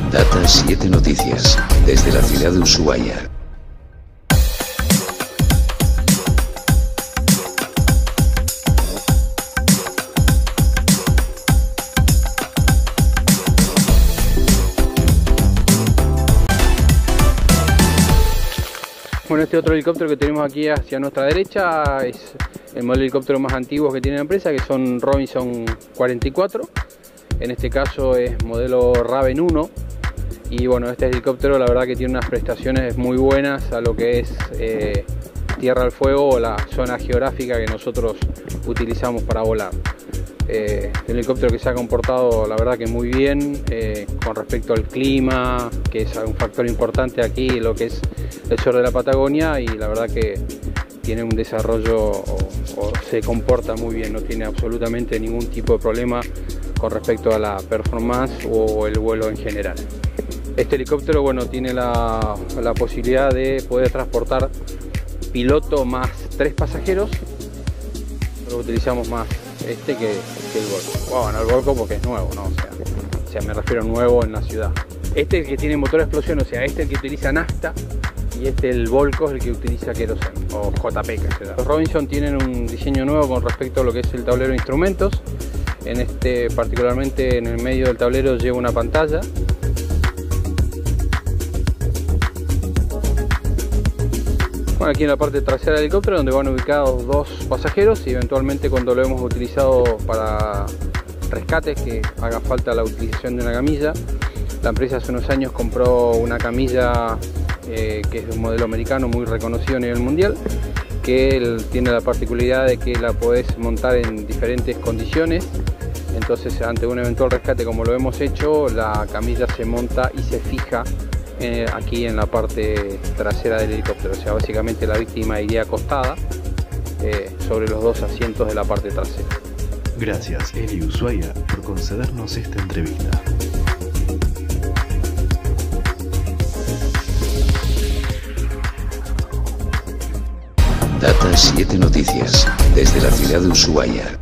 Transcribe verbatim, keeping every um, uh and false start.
Data siete Noticias, desde la ciudad de Ushuaia. Bueno, este otro helicóptero que tenemos aquí hacia nuestra derecha es el modelo de helicóptero más antiguo que tiene la empresa, que son Robinson cuarenta y cuatro. En este caso es modelo Raven uno. Y bueno, este helicóptero la verdad que tiene unas prestaciones muy buenas a lo que es eh, tierra al fuego o la zona geográfica que nosotros utilizamos para volar. Eh, un helicóptero que se ha comportado la verdad que muy bien eh, con respecto al clima, que es un factor importante aquí, lo que es el sur de la Patagonia, y la verdad que tiene un desarrollo o, o se comporta muy bien, no tiene absolutamente ningún tipo de problema con respecto a la performance o el vuelo en general. Este helicóptero, bueno, tiene la, la posibilidad de poder transportar piloto más tres pasajeros. Nosotros utilizamos más este que, que el Volco. Bueno, el Volco porque es nuevo, ¿no? O sea, o sea, me refiero a nuevo en la ciudad. Este es el que tiene motor a explosión, o sea, este es el que utiliza nafta, y este, el Volco, es el que utiliza queroseno, o J P, que será. Los Robinson tienen un diseño nuevo con respecto a lo que es el tablero de instrumentos. En este, particularmente en el medio del tablero, lleva una pantalla. Bueno, aquí en la parte trasera del helicóptero, donde van ubicados dos pasajeros, y eventualmente cuando lo hemos utilizado para rescates que haga falta la utilización de una camilla. La empresa hace unos años compró una camilla eh, que es de un modelo americano muy reconocido a nivel mundial, que él tiene la particularidad de que la podés montar en diferentes condiciones. Entonces, ante un eventual rescate como lo hemos hecho, la camilla se monta y se fija eh, aquí en la parte trasera del helicóptero. O sea, básicamente la víctima iría acostada eh, sobre los dos asientos de la parte trasera. Gracias, Eli Ushuaia, por concedernos esta entrevista. Data siete Noticias, desde la ciudad de Ushuaia.